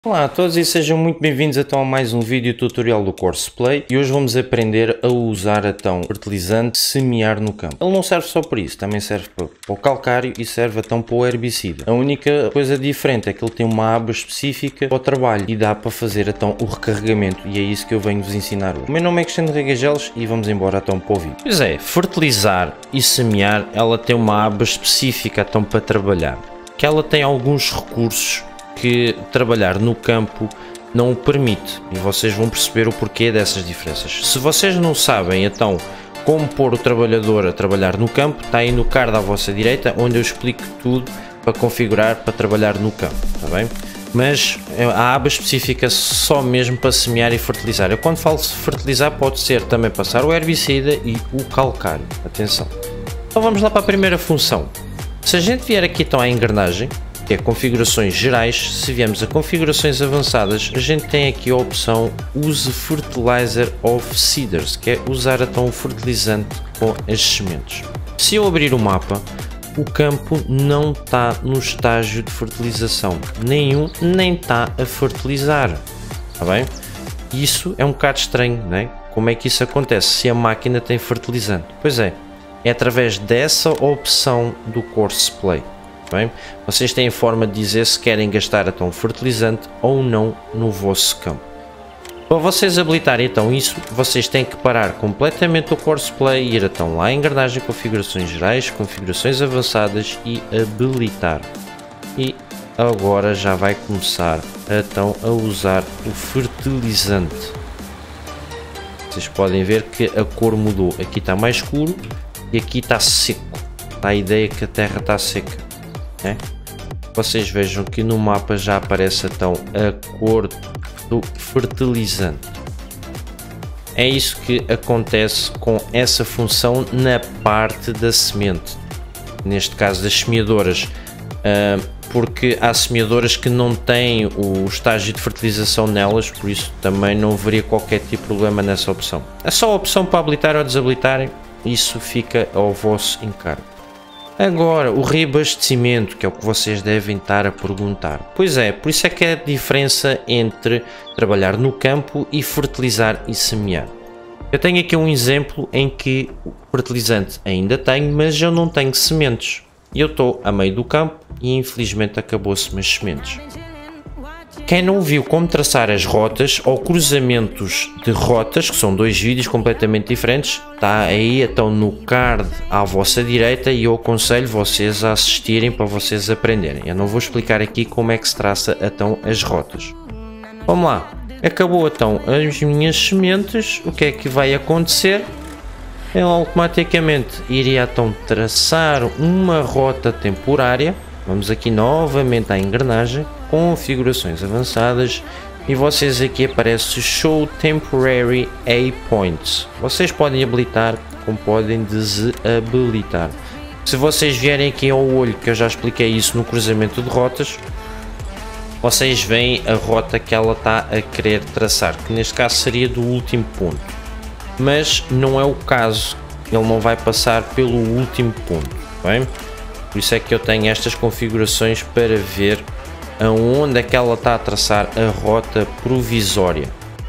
Olá a todos e sejam muito bem-vindos então a mais um vídeo tutorial do Courseplay e hoje vamos aprender a usar então fertilizante semear no campo. Ele não serve só para isso, também serve para o calcário e serve então para o herbicida. A única coisa diferente é que ele tem uma aba específica para o trabalho e dá para fazer então o recarregamento e é isso que eu venho vos ensinar hoje. O meu nome é Cristiano Regageles e vamos embora então para o vídeo. Pois é, fertilizar e semear, ela tem uma aba específica então para trabalhar, que ela tem alguns recursos que trabalhar no campo não o permite e vocês vão perceber o porquê dessas diferenças. Se vocês não sabem então como pôr o trabalhador a trabalhar no campo, está aí no card à vossa direita onde eu explico tudo para configurar para trabalhar no campo, está bem? Mas a aba específica só mesmo para semear e fertilizar. Eu quando falo fertilizar pode ser também passar o herbicida e o calcário, atenção. Então vamos lá para a primeira função. Se a gente vier aqui então à engrenagem, que é configurações gerais, se viemos a configurações avançadas, a gente tem aqui a opção Use Fertilizer of Seeders, que é usar então o fertilizante com as sementes. Se eu abrir o mapa, o campo não está no estágio de fertilização, nem está a fertilizar, está bem? Isso é um bocado estranho, não é? Como é que isso acontece se a máquina tem fertilizante? Pois é através dessa opção do Courseplay. Bem, vocês têm forma de dizer se querem gastar então fertilizante ou não no vosso campo. Para vocês habilitarem então isso, vocês têm que parar completamente o Courseplay e ir então lá em engrenagem, configurações gerais, configurações avançadas e habilitar. E agora já vai começar então a usar o fertilizante. Vocês podem ver que a cor mudou, aqui está mais escuro e aqui está seco. Dá a ideia que a terra está seca. Vocês vejam que no mapa já aparece então a cor do fertilizante. É isso que acontece com essa função na parte da semente, neste caso das semeadoras, porque há semeadoras que não têm o estágio de fertilização nelas, por isso também não haveria qualquer tipo de problema nessa opção. É só a opção para habilitar ou desabilitarem, isso fica ao vosso encargo. Agora, o reabastecimento, que é o que vocês devem estar a perguntar. Pois é, por isso é que é a diferença entre trabalhar no campo e fertilizar e semear. Eu tenho aqui um exemplo em que o fertilizante ainda tenho, mas eu não tenho sementes. Eu estou a meio do campo e infelizmente acabou-se as sementes. Quem não viu como traçar as rotas ou cruzamentos de rotas, que são dois vídeos completamente diferentes, está aí então no card à vossa direita e eu aconselho vocês a assistirem para vocês aprenderem. Eu não vou explicar aqui como é que se traça então as rotas. Vamos lá, acabou então as minhas sementes, o que é que vai acontecer? Eu automaticamente iria então traçar uma rota temporária. Vamos aqui novamente à engrenagem, configurações avançadas e vocês aqui aparece Show Temporary Waypoints. Vocês podem habilitar como podem desabilitar. Se vocês vierem aqui ao olho, que eu já expliquei isso no cruzamento de rotas, vocês veem a rota que ela está a querer traçar, que neste caso seria do último ponto. Mas não é o caso, ele não vai passar pelo último ponto, bem? Por isso é que eu tenho estas configurações para ver aonde é que ela está a traçar a rota provisória.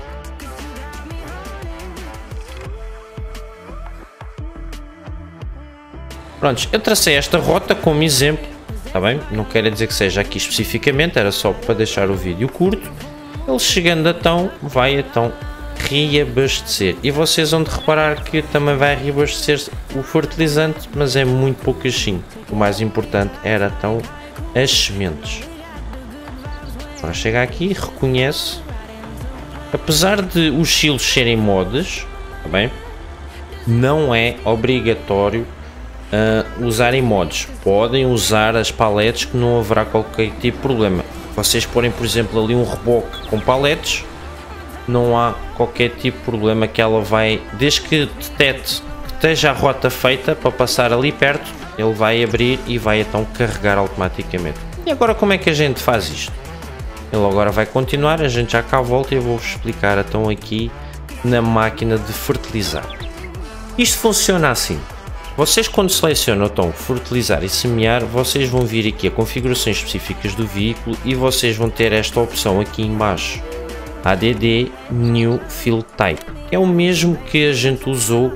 Prontos, eu tracei esta rota como exemplo, está bem? Não quer dizer que seja aqui especificamente, era só para deixar o vídeo curto. Ele chegando então, vai então reabastecer e vocês vão reparar que também vai reabastecer o fertilizante, mas é muito pouquinho. O mais importante era então as sementes. Agora chega aqui, reconhece, apesar de os silos serem mods, tá bem? Não é obrigatório usarem mods, podem usar as paletes que não haverá qualquer tipo de problema. Vocês porem por exemplo ali um reboque com paletes, não há qualquer tipo de problema que ela vai, desde que detecte que esteja a rota feita para passar ali perto, ele vai abrir e vai então carregar automaticamente. E agora como é que a gente faz isto? Ele agora vai continuar, a gente já cá volta e eu vou-vos explicar então aqui na máquina de fertilizar. Isto funciona assim. Vocês quando selecionam então fertilizar e semear, vocês vão vir aqui a configurações específicas do veículo e vocês vão ter esta opção aqui em baixo, ADD New Field Type, é o mesmo que a gente usou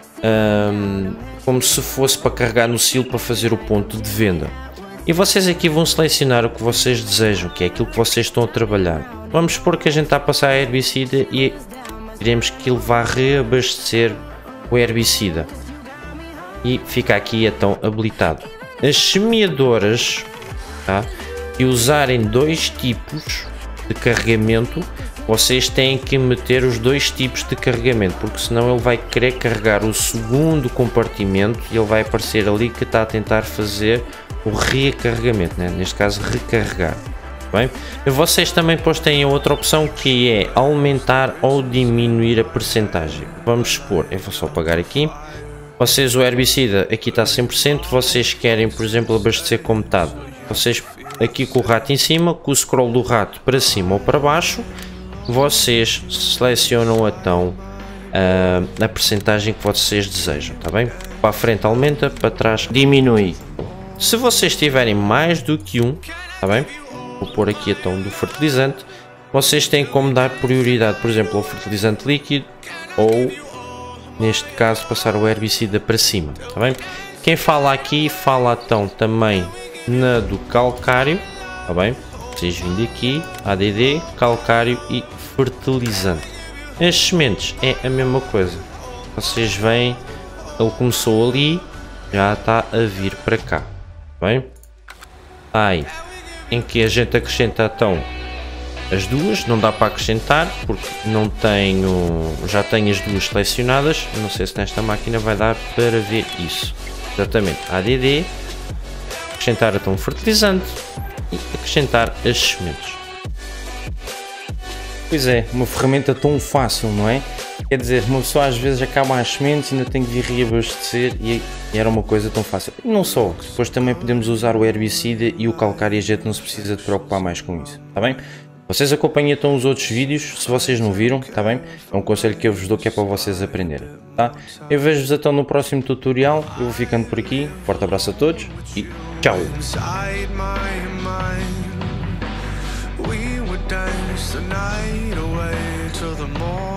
como se fosse para carregar no silo para fazer o ponto de venda. E vocês aqui vão selecionar o que vocês desejam, que é aquilo que vocês estão a trabalhar. Vamos supor que a gente está a passar a herbicida e queremos que ele vá reabastecer o herbicida. E fica aqui então habilitado. As semeadoras, tá, e usarem dois tipos de carregamento, vocês têm que meter os dois tipos de carregamento, porque senão ele vai querer carregar o segundo compartimento e ele vai aparecer ali que está a tentar fazer o recarregamento, né? Neste caso recarregar. Bem, e vocês também depois têm a outra opção que é aumentar ou diminuir a percentagem. Vamos supor, eu vou só apagar aqui. Vocês, o herbicida aqui está 100%, vocês querem, por exemplo, abastecer com metade. Vocês aqui com o rato em cima, com o scroll do rato para cima ou para baixo, vocês selecionam então a percentagem que vocês desejam, tá bem? Para a frente aumenta, para trás diminui. Se vocês tiverem mais do que um, tá bem? Vou pôr aqui então do fertilizante, vocês têm como dar prioridade, por exemplo, ao fertilizante líquido ou, neste caso, passar o herbicida para cima, tá bem? Quem fala aqui, fala então também na do calcário, tá bem? Vocês vindo aqui, ADD, calcário e fertilizante. As sementes é a mesma coisa. Vocês veem, ele começou ali, já está a vir para cá, tá bem? Aí, em que a gente acrescenta então as duas, não dá para acrescentar porque não tenho, já tenho as duas selecionadas. Não sei se nesta máquina vai dar para ver isso. Exatamente, ADD, acrescentar então o fertilizante e acrescentar as sementes. Pois é, uma ferramenta tão fácil, não é? Quer dizer, uma pessoa às vezes acaba as sementes e ainda tem que vir reabastecer e era uma coisa tão fácil. E não só, depois também podemos usar o herbicida e o calcário e a gente não se precisa de preocupar mais com isso, está bem? Vocês acompanhem então os outros vídeos, se vocês não viram, está bem? É um conselho que eu vos dou que é para vocês aprenderem, tá? Eu vejo-vos então no próximo tutorial, eu vou ficando por aqui, forte abraço a todos e tchau! We would dance the night away till the morning.